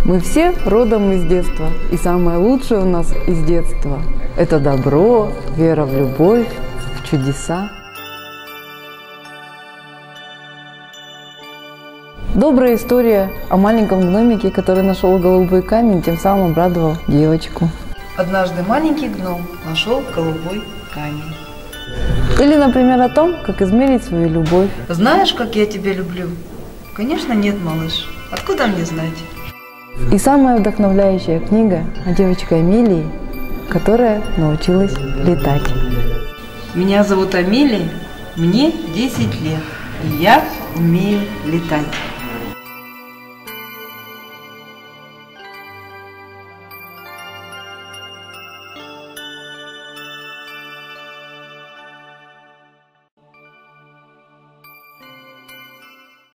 Мы все родом из детства, и самое лучшее у нас из детства – это добро, вера в любовь, в чудеса. Добрая история о маленьком гномике, который нашел голубой камень, тем самым обрадовал девочку. Однажды маленький гном нашел голубой камень. Или, например, о том, как измерить свою любовь. Знаешь, как я тебя люблю? Конечно, нет, малыш. Откуда мне знать? И самая вдохновляющая книга о девочке Амелии, которая научилась летать. Меня зовут Амелия, мне 10 лет, и я умею летать.